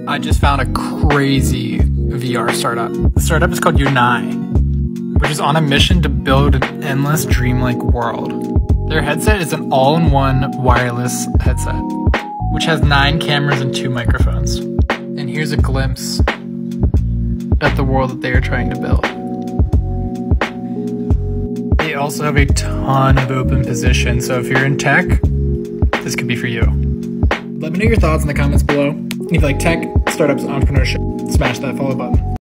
I just found a crazy VR startup. The startup is called Unai, which is on a mission to build an endless dreamlike world. Their headset is an all-in-one wireless headset, which has 9 cameras and 2 microphones. And here's a glimpse at the world that they are trying to build. They also have a ton of open positions, so if you're in tech, this could be for you. Let me know your thoughts in the comments below. And if you like tech, startups, entrepreneurship, smash that follow button.